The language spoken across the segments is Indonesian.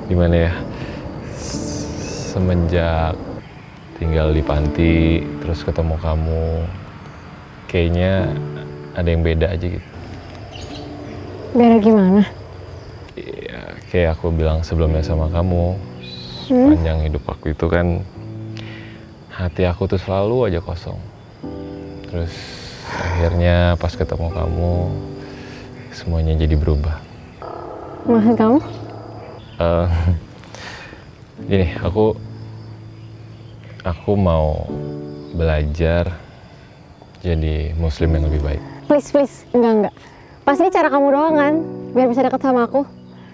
Gimana ya, semenjak tinggal di panti terus ketemu kamu, kayaknya ada yang beda aja gitu. Beda gimana? Ya, kayak aku bilang sebelumnya sama kamu, sepanjang hidup aku itu kan hati aku tuh selalu aja kosong. Terus akhirnya pas ketemu kamu semuanya jadi berubah. Maksud kamu? Gini, aku mau belajar jadi muslim yang lebih baik. Please, enggak. Pasti cara kamu doang kan, biar bisa dekat sama aku.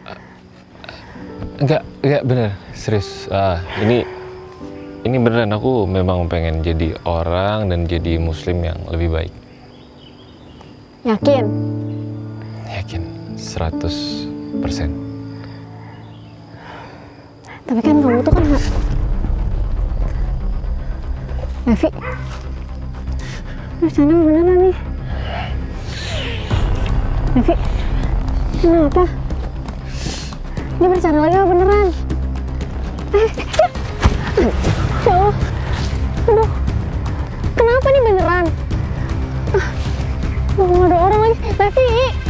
Enggak bener, serius. Ini beneran, aku memang pengen jadi orang dan jadi muslim yang lebih baik. Yakin? Yakin, 100%. Tapi kan kamu tuh kan Levi, bercanda beneran nih. Levi, kenapa? Ini bercanda lagi apa beneran? Ya Allah, aduh, kenapa nih beneran? Nggak ada orang lagi. Levi,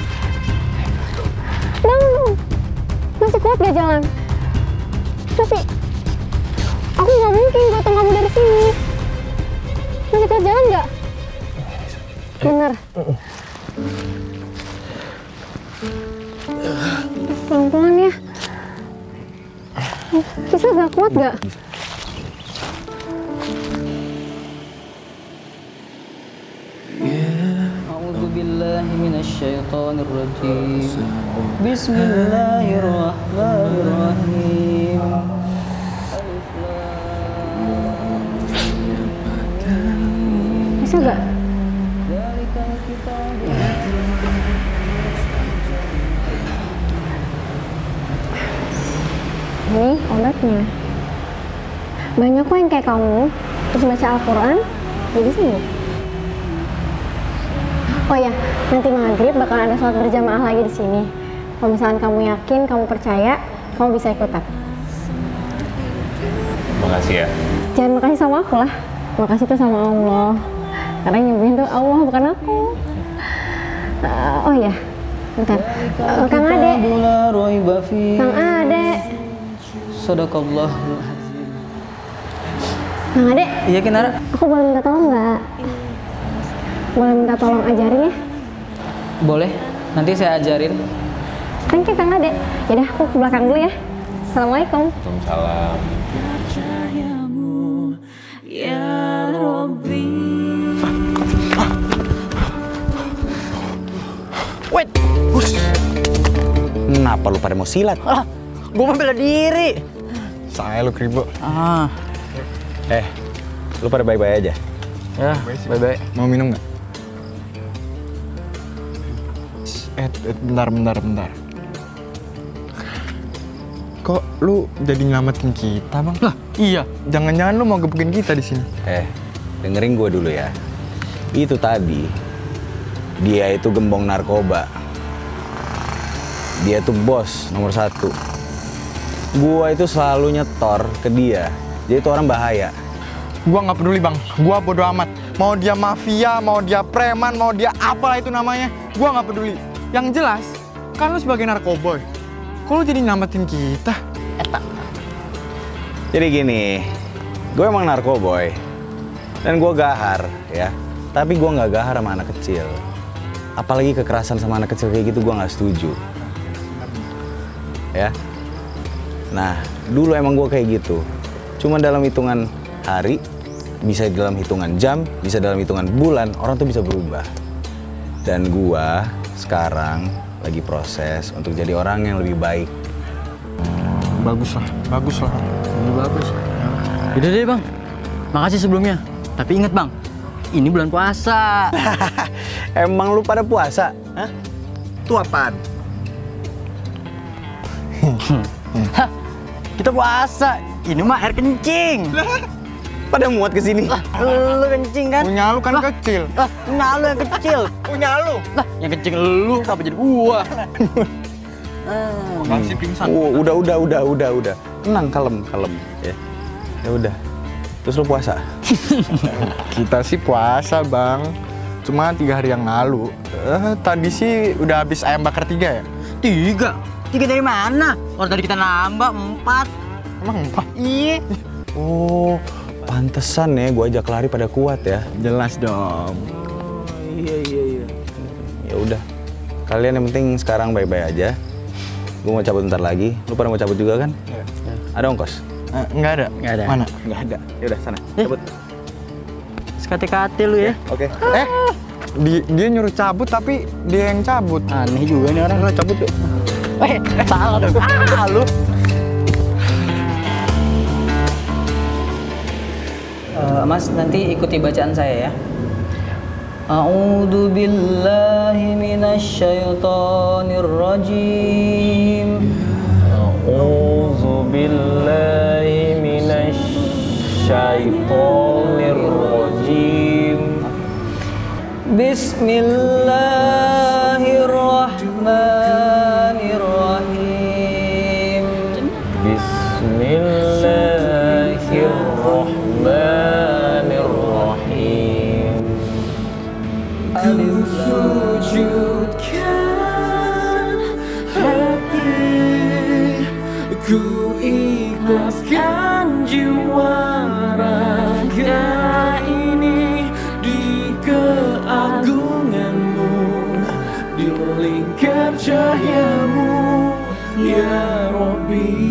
bangun, masih kuat gak jalan? Levi, aku nggak mungkin gotong kamu dari sini. Masih kuat jalan nggak? Bener. Pelan-pelan ya. Bisa gak kuat gak? A'udzu billahi minasy syaithanir rajim. Bismillahirrahmanirrahim. Bisa gak? Ini obatnya. Banyak kok yang kayak kamu, terus baca Al-Quran, jadi sembuh. Oh ya, nanti maghrib bakal ada sholat berjamaah lagi di sini. Kalau misalnya kamu yakin, kamu percaya, kamu bisa ikutan. Makasih ya. Jangan makasih sama aku lah, makasih tuh sama Allah. Karena yang nyembuhin tuh Allah, bukan aku. Oh ya, bentar. Kang Ade. Kang Ade. Sadaqallahul azim. Kang Ade. Iya, Kinara. Aku boleh minta tolong nggak? Boleh minta tolong ajarin ya? Boleh. Nanti saya ajarin. Thank you Kang Ade. Yaudah aku ke belakang dulu ya. Assalamualaikum. Waalaikumsalam. Wait, kenapa lu pada mau silat? Gua mau bela diri. Saya lu kribo. Ah, Lu pada baik-baik aja. ya, bye-bye. Mau minum nggak? Bentar. Kok lu jadi nyelamatin kita, Bang? Lah, iya. Jangan-jangan lu mau gebukin kita di sini. Dengerin gua dulu ya. Itu tadi, dia itu gembong narkoba. Dia tuh bos nomor 1. Gua itu selalu nyetor ke dia. Dia itu orang bahaya. Gua nggak peduli, Bang. Gua bodo amat. Mau dia mafia, mau dia preman, mau dia apalah itu namanya. Gua nggak peduli. Yang jelas, kan lu sebagai narkoboy. Kok lu jadi nyelamatin kita? Jadi gini, gue emang narkoboy. Dan gue gahar, ya. Tapi gue nggak gahar sama anak kecil. Apalagi kekerasan sama anak kecil kayak gitu gue nggak setuju. Ya. Nah, dulu emang gue kayak gitu. Cuma dalam hitungan hari, bisa dalam hitungan jam, bisa dalam hitungan bulan, orang tuh bisa berubah. Dan gue sekarang lagi proses untuk jadi orang yang lebih baik. Bagus lah. Ini bagus. Udah deh, Bang. Makasih sebelumnya. Tapi ingat, Bang, ini bulan puasa. Emang lu pada puasa? Hah? Itu apaan? Hah, kita puasa. Ini mah air kencing. Pada muat ke sini. Lu kencing kan? Punya lu kan kecil. Nah, lu yang kecil. Punya lu. Lah, yang kencing lu, apa jadi gua? Makasih pingsan. Udah. Tenang, kalem. Ya udah. Terus lu puasa? Kita sih puasa, Bang. Cuma 3 hari yang lalu. Tadi sih udah habis ayam bakar 3 ya? 3? 3 dari mana? Orang tadi kita nambah 4. Emang 4? Iya. Oh, pantesan ya gua ajak lari pada kuat ya. Jelas dong. Iya. Ya udah. Kalian yang penting sekarang baik-baik aja. Gua mau cabut bentar lagi. Lu pada mau cabut juga kan? Iya. Ada ongkos? Nggak ada. Mana? Nggak ada. Ya udah sana. Cabut. Sekate-kate lu ya. Oke. Dia nyuruh cabut tapi dia yang cabut. Aneh juga nih orang. Cabut yuk. Salah dong. Lu. Mas, nanti ikuti bacaan saya ya. A'udzu billahi minasy syaithanir rajim. A'udzu billahi minasy syaitonir rajim. Bismillahirrahmanirrahim. Bismillahirrahmanirrahim. Alif Sujudkan hati, ku ikhlaskan jiwa raga ini di keagunganmu, di lingkar cahayamu, ya Rabbi.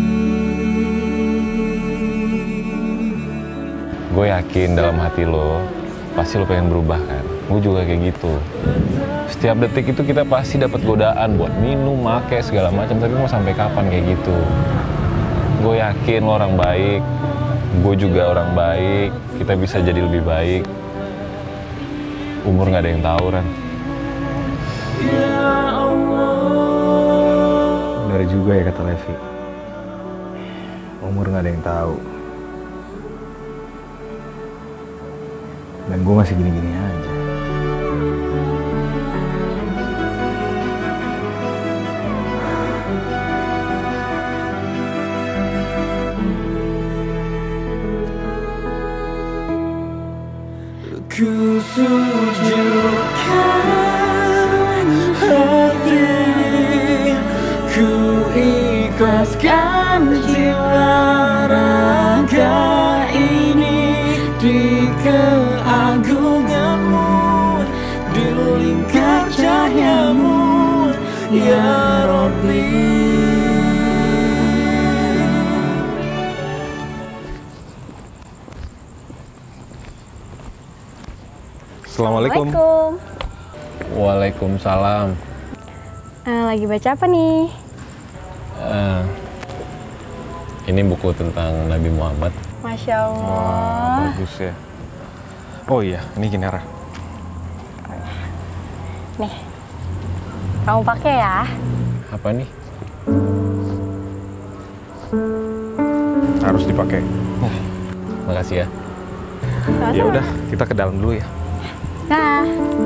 Gue yakin dalam hati lo, pasti lo pengen berubah kan? Gue juga kayak gitu. Setiap detik itu kita pasti dapat godaan buat minum, make, segala macam. Tapi mau sampai kapan kayak gitu? Gue yakin lo orang baik, gue juga orang baik. Kita bisa jadi lebih baik. Umur nggak ada yang tahu, Ran. Benar juga ya kata Levi. Umur nggak ada yang tahu. Dan gue masih gini-gini aja. Ku sujudkan hati, ku ikhlaskan jiwa raga ini di keagunganmu, di lingkar cahayamu, ya Rabbi. Assalamualaikum. Waalaikumsalam. Lagi baca apa nih? Ini buku tentang Nabi Muhammad. Masya Allah. Bagus ya. Oh iya, ini Kinara. Nih, kamu pakai ya. Apa nih? Harus dipakai. Makasih ya. Ya udah, kita ke dalam dulu ya. Nah.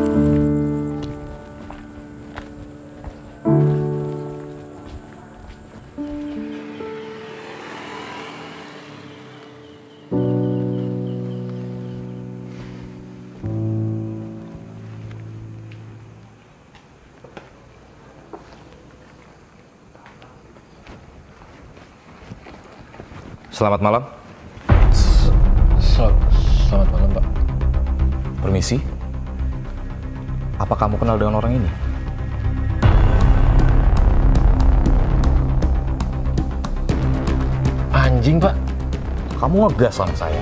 Selamat malam. Selamat malam, Pak. Permisi. Apa kamu kenal dengan orang ini? Anjing, Pak. Kamu ngegas sama saya.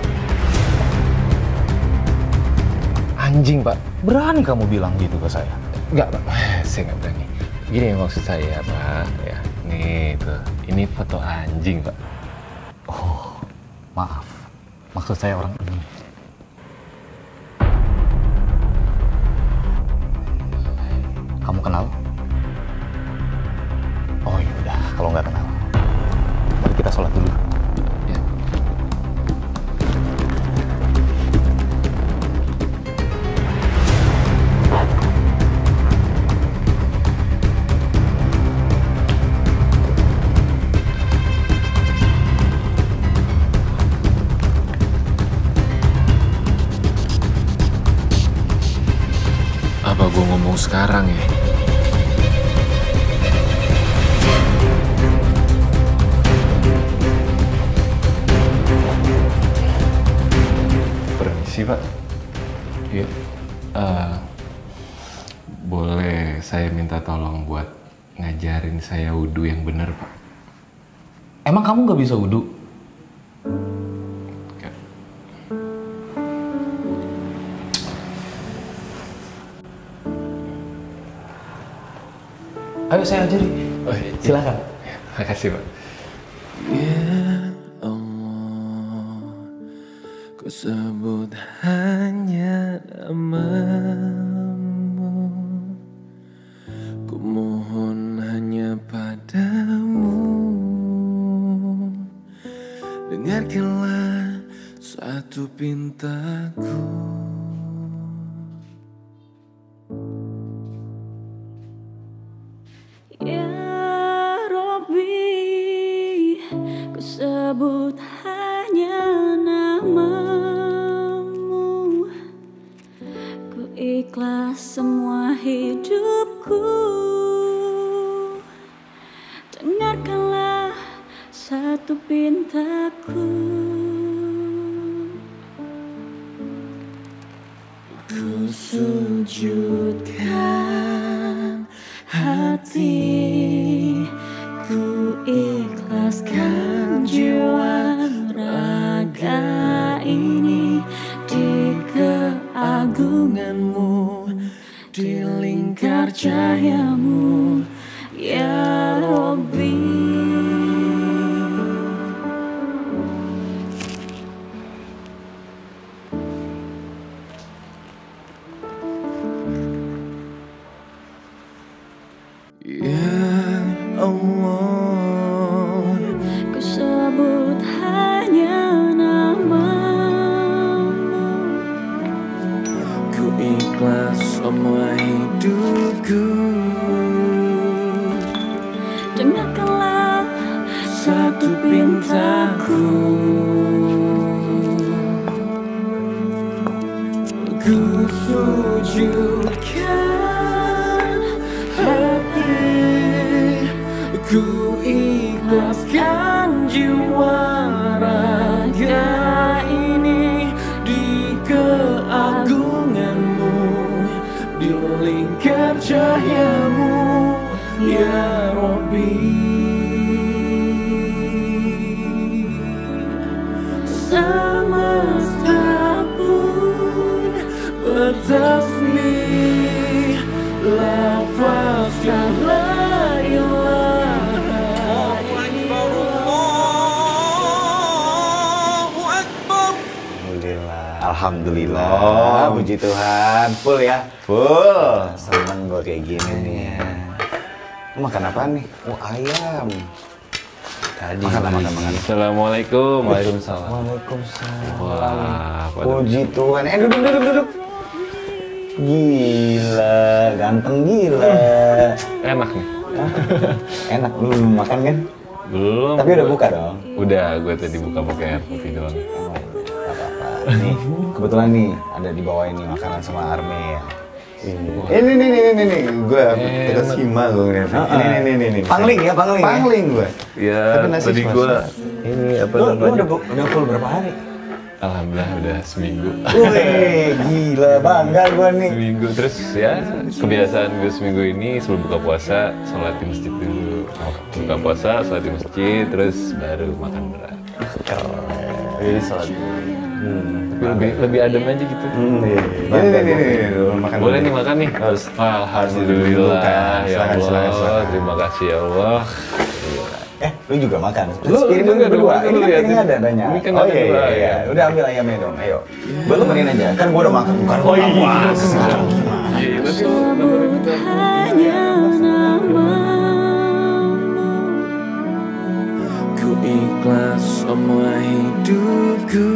Anjing, Pak. Berani kamu bilang gitu ke saya? Enggak, Pak. Saya nggak berani. Gini maksud saya, Pak. Ya, nih tuh. Ini foto anjing, Pak. Oh, maaf. Maksud saya orang ini. Kamu kenal? Oh yaudah, kalau nggak kenal, mari kita sholat dulu. Ya. sekarang ya. Permisi Pak. Iya. Boleh saya minta tolong buat ngajarin saya wudhu yang benar Pak? Emang kamu nggak bisa wudhu? Ayo saya ajari. Oh, iya. Silakan. Makasih Pak. Ya Allah, ku sebut hanya namamu, ku mohon hanya padamu. Dengarkanlah satu pintaku. Ya Rabbi, ku sebut hanya namamu, ku ikhlas semua hidupku. Dengarkanlah satu pintaku. Ku sujudkan hati, ku ikhlaskan jiwa raga ini di keagunganmu, di lingkar cahayamu, ya Rabbi. Ya Allah, Ku sebut hanya namamu, ku ikhlas semua hidupku. dengarkanlah Satu pintaku, ku sujudkan hati, ku ikhlaskan jiwa raga ini di keagunganmu, di lingkar cahayamu, ya Rabbi. Semesta pun bertasbih, lafazkan la ilaha illallah. Alhamdulillah, puji Tuhan, full ya, full. Seneng gue kayak gini nih ya. Lu makan apa nih? Oh ayam. Tadi Makan. Assalamualaikum. Waalaikumsalam. Waalaikumsalam. Wah, Puji Tuhan. Duduk. Gila, ganteng gila. enak nih. Enak, lu belum makan kan? Belum. Tapi udah buka dong. Udah, gue tadi buka pakai air putih doang. Oh, gak apa-apa. Nih, kebetulan nih ada di bawah ini makanan sama Army ya. Ini, gue terkesima gue ngeliatnya. Ini. Pangling ya. Pangling gue. Ya, tadi gue ini apa Lu namanya? udah full berapa hari? Alhamdulillah udah seminggu. Wih, gila, bangga gue nih. Seminggu terus ya kebiasaan gue seminggu ini sebelum buka puasa sholat di masjid dulu. Buka puasa sholat di masjid terus baru makan berat. Ini sholat dulu. Tapi lebih adem aja gitu. Ini, makan. Boleh nih makan nih. Alhamdulillah ya Allah. Terima kasih ya Allah. Lu juga makan. Lu piring juga berdua. dong, Ini kan lihat. piringnya ada banyak. Ini kan Oh ada dua, iya. ya. Udah ambil ayamnya dong. Ayo. Gua temenin aja. Kan gua udah makan. Bukan Oh iya. puas. Iya, tapi sebut hanya namamu, Ku ikhlas semua hidupku.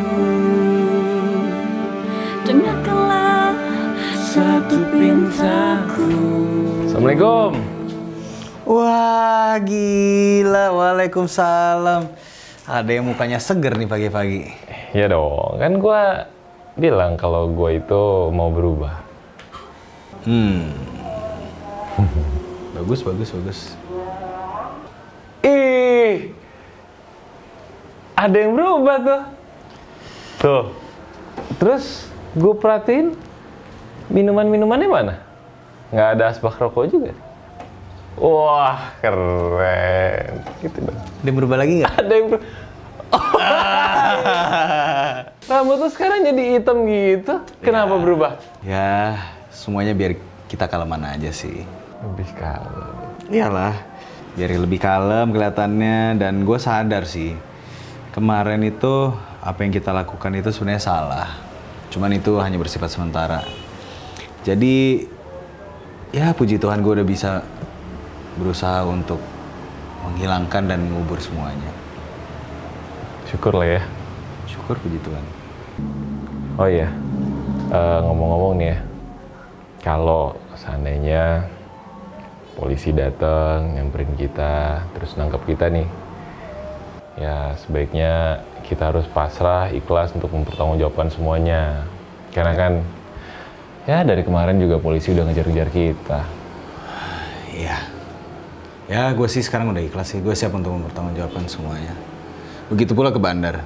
dengarkanlah Satu pintaku. Assalamualaikum. Wah, gila. Waalaikumsalam. Ada yang mukanya seger nih pagi-pagi. Ya dong, kan gue bilang kalau gue itu mau berubah. Bagus, bagus, bagus. Ih, ada yang berubah tuh. Tuh, terus gue perhatiin minuman-minumannya mana? Nggak ada asbak rokok juga. Wah, keren. Gitu dong. Ada yang berubah lagi nggak? Ada yang berubah. Rambut tuh sekarang jadi hitam gitu. Kenapa berubah? Ya, semuanya biar kita kaleman aja sih. Lebih kalem. Iyalah, biar lebih kalem kelihatannya. Dan gue sadar sih, kemarin itu apa yang kita lakukan itu sebenarnya salah. Cuman itu hanya bersifat sementara. Jadi, ya puji Tuhan gue udah bisa berusaha untuk menghilangkan dan mengubur semuanya. Syukur lah ya. Syukur, puji Tuhan. Oh iya, ngomong-ngomong nih ya, kalau seandainya polisi datang nyamperin kita, terus nangkep kita nih, ya sebaiknya kita harus pasrah, ikhlas untuk mempertanggungjawabkan semuanya. Karena kan, ya dari kemarin juga polisi udah ngejar-ngejar kita. Iya. Ya, gue sih sekarang udah ikhlas sih. Gue siap untuk mempertanggungjawabkan semuanya. Begitu pula ke bandar.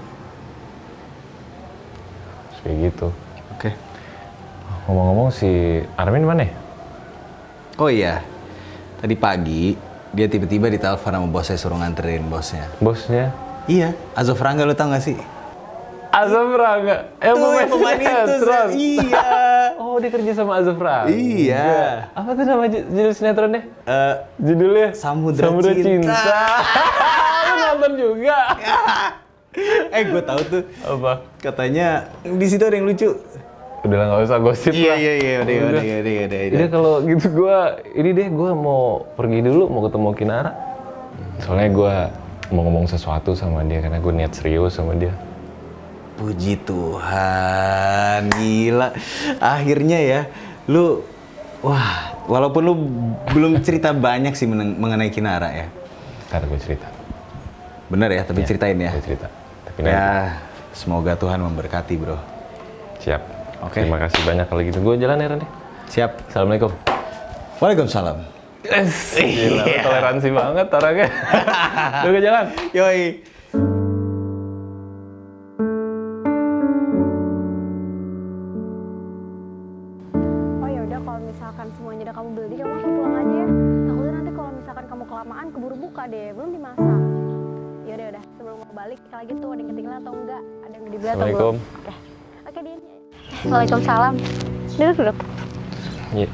Kayak gitu. Oke. Ngomong-ngomong si Armin mana ya? Oh iya, tadi pagi dia tiba-tiba ditelepon sama bosnya suruh nganterin bosnya. Bosnya? Iya, Azov Rangga, lu tau gak sih? Azov Rangga? Tuh, pemain itu, sinetron. iya. Oh, dia kerja sama Azov Rangga? Iya. Apa tuh nama judul sinetronnya? Judulnya? Samudra Cinta. Lu nonton juga? Gue tahu tuh. Apa? Katanya di situ ada yang lucu. Udah lah, nggak usah gosip lah. Iya, udah. Udah kalau gitu gue mau pergi dulu, mau ketemu Kinara. Soalnya gue mau ngomong sesuatu sama dia karena gue niat serius sama dia. Puji Tuhan, gila. Akhirnya ya, lu, wah, walaupun lu belum cerita banyak sih mengenai Kinara ya. Ntar gue cerita. Bener ya, tapi ceritain ya. Gue cerita. Tapi Ya, nanti. semoga Tuhan memberkati, bro. Siap. Oke. Terima kasih banyak kalau gitu. Gue jalan ya, Randy. Siap. Assalamualaikum. Waalaikumsalam. Gila, lu toleransi banget orangnya. Udah gue jalan. Yoi. Oh ya udah, kalau misalkan semuanya udah kamu beli, kamu langsung pulang aja ya. Takutnya nanti kalau misalkan kamu kelamaan keburu buka deh, belum dimasak. Ya udah, sebelum mau balik kita lagi tuh ada yang ketinggalan atau enggak, ada yang dibeli atau belum. Oke, Din. Waalaikumsalam. Duduk. Iya.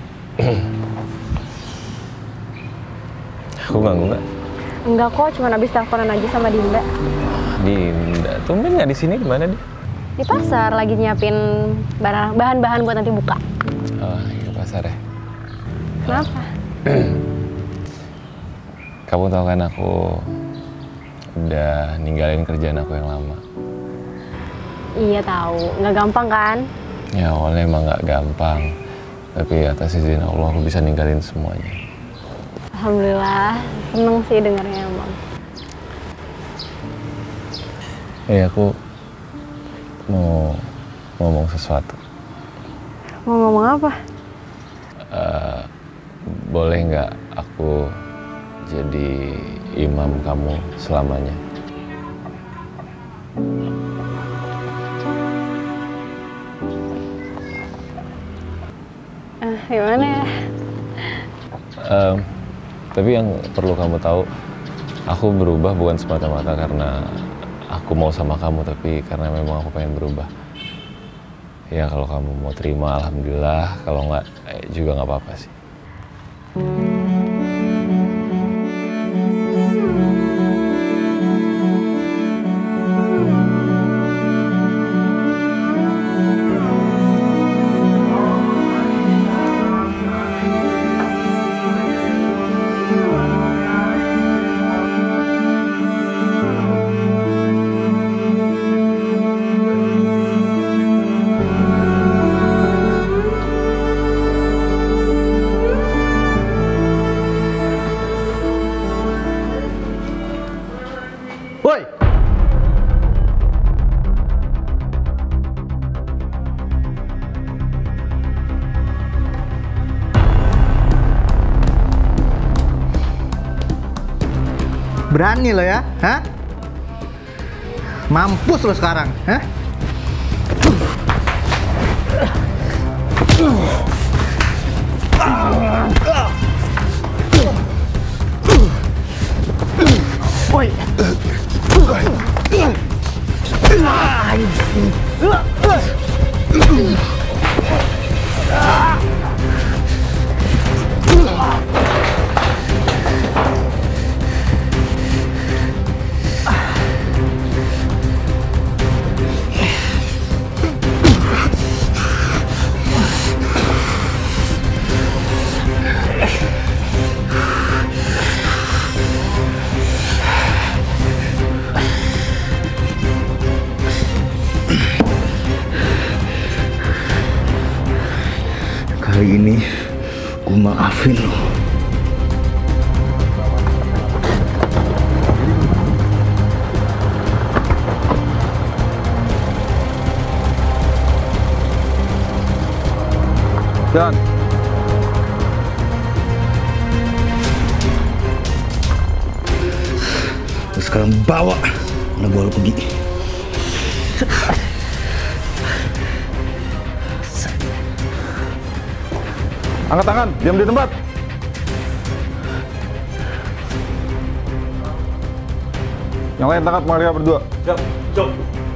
Aku ganggu nggak? Enggak kok, cuma habis teleponan aja sama Dinda. Dinda, tumben nggak di sini, di mana dia? Di pasar lagi nyiapin bahan-bahan buat nanti buka. Oh, di pasar ya. Kenapa? Kamu tahu kan aku udah ninggalin kerjaan aku yang lama. Iya tahu, nggak gampang kan? Ya awalnya emang nggak gampang, tapi atas izin Allah aku bisa ninggalin semuanya. Alhamdulillah, seneng sih dengarnya emang. Aku mau ngomong sesuatu. Mau ngomong apa? Boleh nggak aku jadi imam kamu selamanya? Gimana ya? Tapi yang perlu kamu tahu, aku berubah bukan semata-mata karena aku mau sama kamu, tapi karena memang aku pengen berubah. Ya kalau kamu mau terima, alhamdulillah. Kalau nggak, juga nggak apa-apa sih. Berani lo ya, hah? Mampus lo sekarang, hah? Woi. Kali ini gue maafin lo. Jalan. Terus sekarang bawa anak gue lo pergi. Angkat tangan, diam di tempat. Yang lain tangkap mereka berdua. Siap, siap.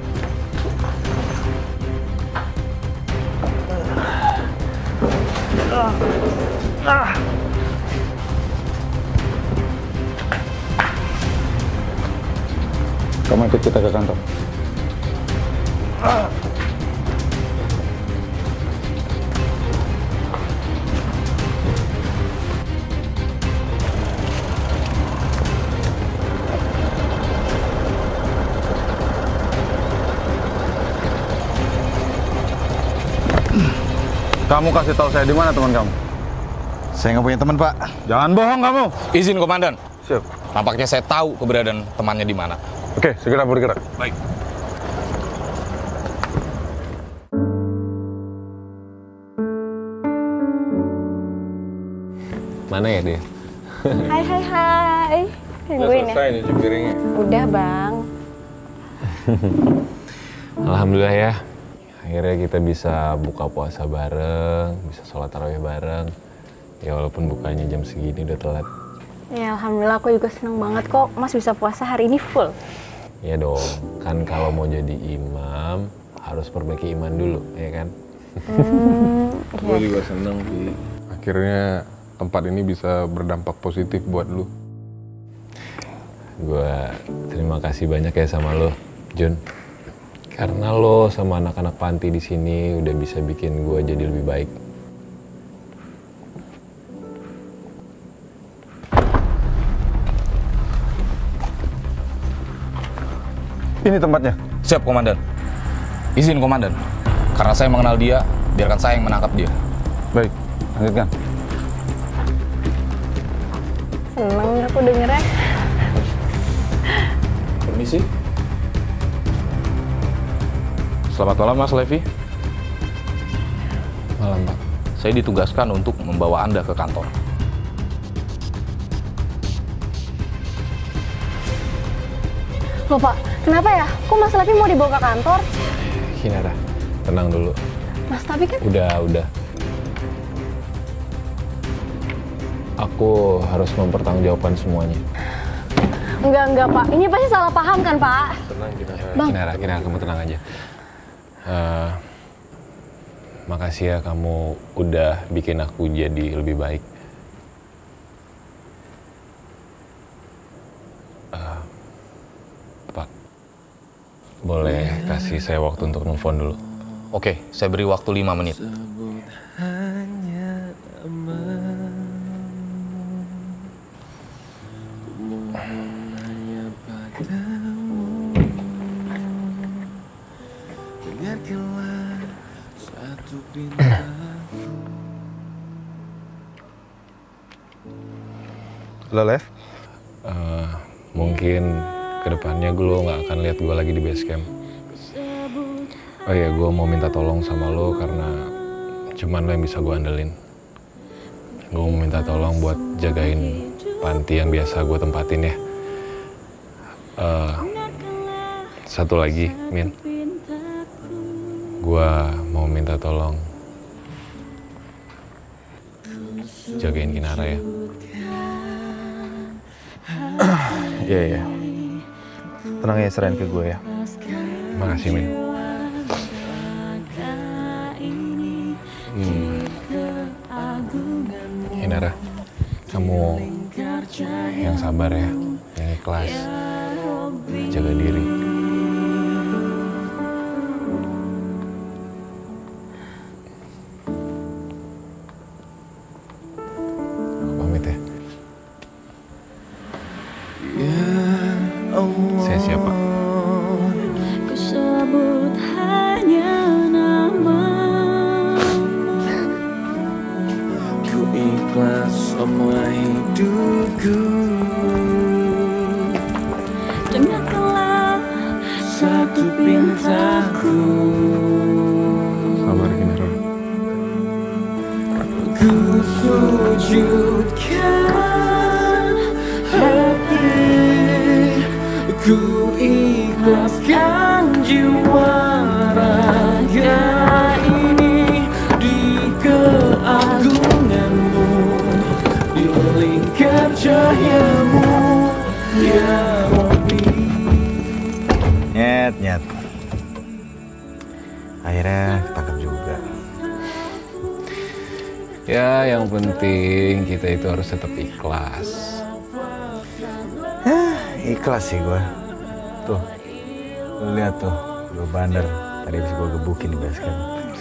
Kamu ikut kita ke kantor. Kamu kasih tahu saya di mana teman kamu? Saya nggak punya teman, Pak. Jangan bohong kamu. Izin, Komandan. Siap. Nampaknya saya tahu keberadaan temannya di mana. Oke, segera bergerak. Baik. Mana ya dia? Hai. Udah selesai nih piringnya. Udah, Bang. Alhamdulillah ya. Akhirnya kita bisa buka puasa bareng, bisa sholat tarawih bareng. Ya walaupun bukanya jam segini udah telat. Ya alhamdulillah aku juga seneng banget kok Mas bisa puasa hari ini full. Ya dong, kan kalau mau jadi imam harus perbaiki iman dulu, ya kan? Gue juga seneng sih. Akhirnya tempat ini bisa berdampak positif buat lu. Gue terima kasih banyak ya sama lo, Jun. Karena lo sama anak-anak panti di sini udah bisa bikin gue jadi lebih baik. Ini tempatnya. Siap, Komandan. Izin, Komandan. Karena saya mengenal dia, biarkan saya yang menangkap dia. Baik, lanjutkan. Seneng aku dengernya. Permisi. Selamat malam, Mas Levi. Malam, Pak. Saya ditugaskan untuk membawa Anda ke kantor. Loh Pak, kenapa ya? Kok Mas Levi mau dibawa ke kantor? Kinara, tenang dulu. Mas tapi kan... Udah. Aku harus mempertanggungjawabkan semuanya. Enggak Pak, ini pasti salah paham kan Pak? Tenang, Bang. Kinara, kamu tenang aja. Makasih ya kamu udah bikin aku jadi lebih baik. Pak, boleh kasih saya waktu untuk nelfon dulu? Oke, saya beri waktu 5 menit. Lo Lev? Mungkin kedepannya gue nggak akan lihat gue lagi di base camp. Oh iya, gue mau minta tolong sama lo karena cuman lo yang bisa gue andelin. Gue mau minta tolong buat jagain panti yang biasa gue tempatin ya. Satu lagi, Min. Gua mau minta tolong jagain Kinara ya. Iya. Tenang ya, serahin ke gue ya. Makasih, Min. Kinara, kamu yang sabar ya, yang ikhlas, jaga diri. Aku pamit ya. Saya siapa? Ku sebut hanya namamu. Ku ikhlas semua hidupku. Dengarkanlah Satu pintaku. Sabar, Kinara. Ku sujudkan hati, ku ikhlaskan jiwa raga ini di keagunganmu, di lingkar cahayamu, ya Rabbi. Nyet. Akhirnya ketangkep juga. Ya, yang penting kita itu harus tetap ikhlas. Ikhlas sih gue. Tuh, lu lihat tuh, gue bandar. Tadi bisa gue gebukin di basket.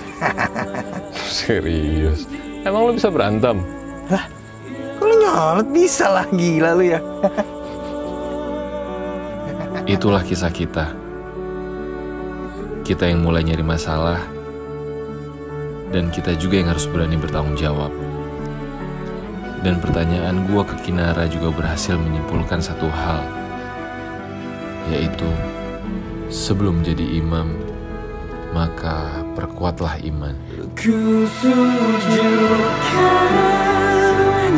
Serius? Emang lu bisa berantem? Lah, kok lu nyolot? Bisa lah, gila lu ya. Itulah kisah kita. Kita yang mulai nyari masalah, dan kita juga yang harus berani bertanggung jawab. Dan pertanyaan gua ke Kinara juga berhasil menyimpulkan satu hal, yaitu sebelum jadi imam, maka perkuatlah iman. Ku sujudkan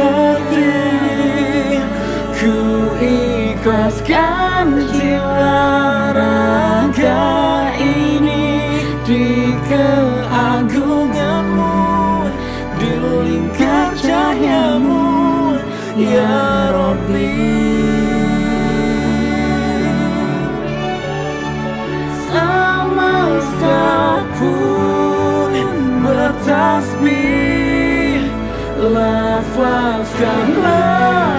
hati, ku ikhlaskan jiwa raga ini di keagunganmu, di lingkar cahayamu, ya Rabbi. Semesta pun bertasbih, lafazkan la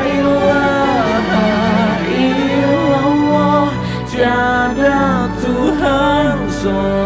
ilaha illallah, tiada Tuhan selain